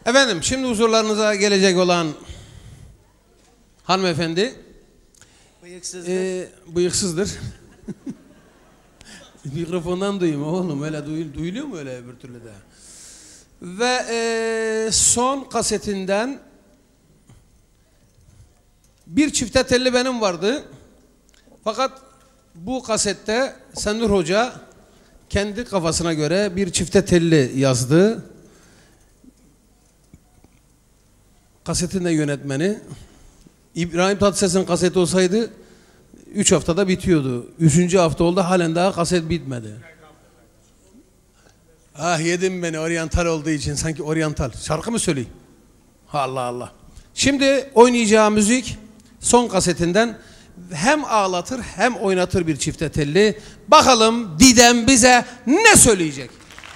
Efendim şimdi huzurlarınıza gelecek olan hanımefendi bıyıksızdır. Mikrofondan duyayım oğlum, öyle duyuluyor mu öyle öbür türlü de? Ve son kasetinden bir çifte telli benim vardı. Fakat bu kasette Sendur Hoca kendi kafasına göre bir çifte telli yazdı. Kasetin de yönetmeni. İbrahim Tatlıses'in kaseti olsaydı 3 haftada bitiyordu. 3. hafta oldu, halen daha kaset bitmedi. Ah yedim beni, oryantal olduğu için, sanki oryantal. Şarkı mı söyleyeyim? Allah Allah. Şimdi oynayacağı müzik son kasetinden, hem ağlatır hem oynatır bir çifte telli. Bakalım Didem bize ne söyleyecek?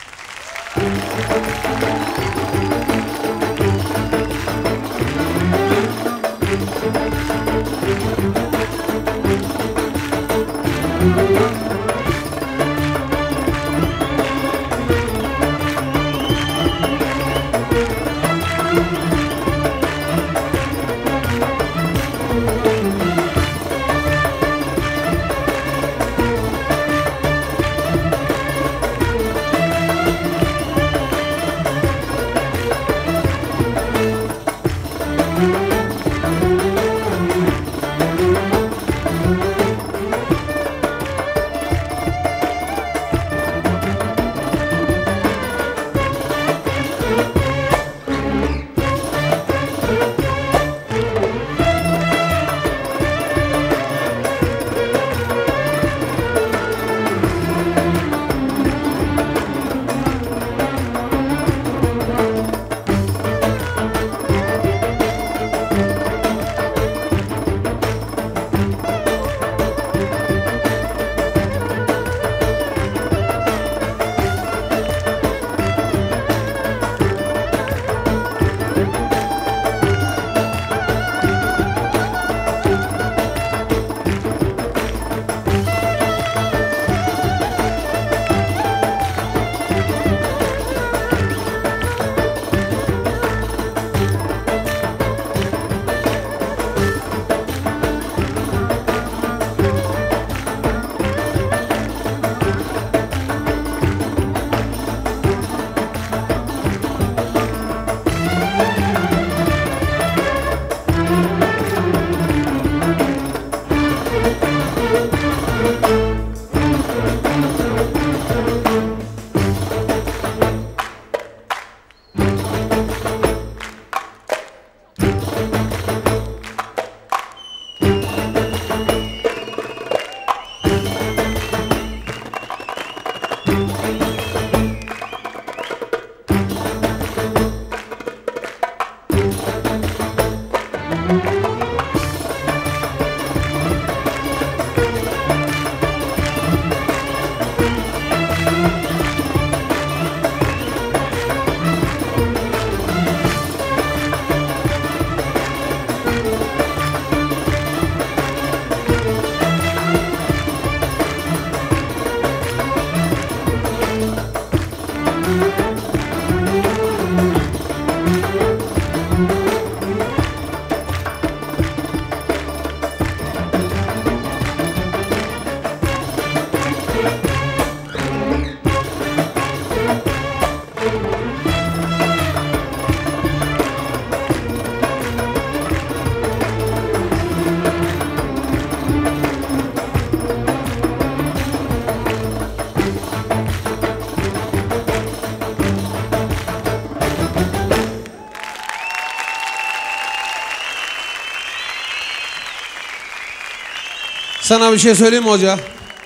Sana bir şey söyleyeyim mi hoca?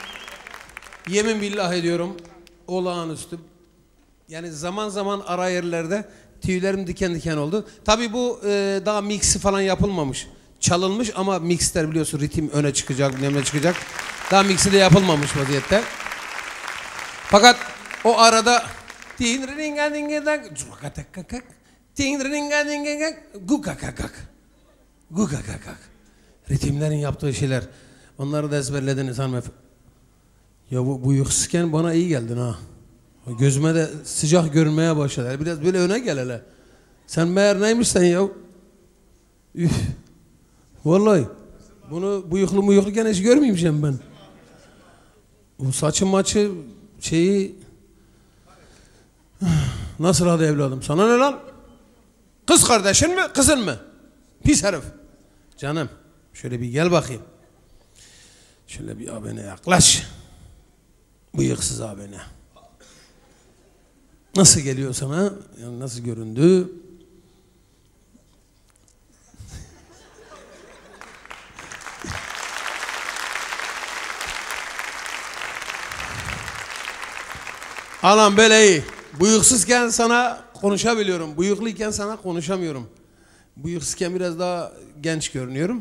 Yemin billah ediyorum, olağanüstü. Yani zaman zaman ara yerlerde tüylerim diken diken oldu. Tabii bu daha mixi falan yapılmamış. Çalınmış ama mixler biliyorsun, ritim öne çıkacak, öne çıkacak. Daha mixi de yapılmamış vaziyette. Fakat o arada ritimlerin yaptığı şeyler, onları da ezberlediniz hanımefendi. Ya bu yıksızken bana iyi geldin ha. Gözüme de sıcak görünmeye başladı. Biraz böyle öne gel hele. Sen meğer neymişsen ya? Üf. Vallahi. Bunu bıyıklıken hiç görmeyeceğim ben. Bu saçı maçı şeyi... Nasıl hadi evladım? Sana ne lan? Kız kardeşin mi, kızın mı? Pis herif. Canım, şöyle bir gel bakayım. Şöyle bir abine yaklaş. Bıyıksız abine. Nasıl geliyor sana? Yani nasıl göründü? Anam böyle iyi. Bıyıksızken sana konuşabiliyorum. Bıyıklıyken sana konuşamıyorum. Bıyıksızken biraz daha genç görünüyorum.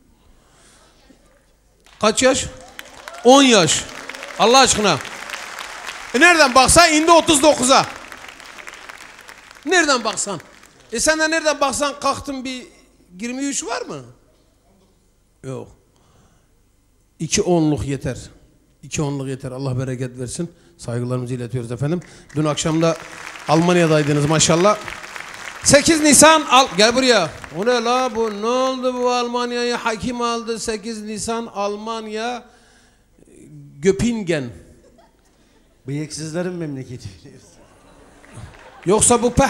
Kaç yaş? 10 yaş. Allah aşkına. Nereden baksan indi 39'a. Nereden baksan. Sen de nereden baksan kalktın bir 23 var mı? Yok. 2 onluk yeter. 2 onluk yeter. Allah bereket versin. Saygılarımızı iletiyoruz efendim. Dün akşam da Almanya'daydınız maşallah. 8 Nisan gel buraya. O ne la bu? Ne oldu bu Almanya'yı hakim aldı? 8 Nisan Almanya Göppingen. Bıyıksızların memleketi. Yoksa bu P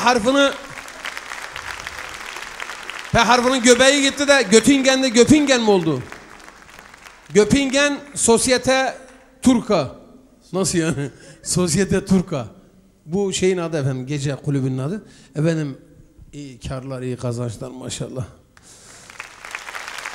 harfinin göbeği gitti de Göttingen'de Göppingen mi oldu? Göppingen Sosyete Turka. Nasıl yani? Sosyete Turka. Bu şeyin adı efendim, gece kulübünün adı. Efendim iyi karlar, iyi kazançlar maşallah.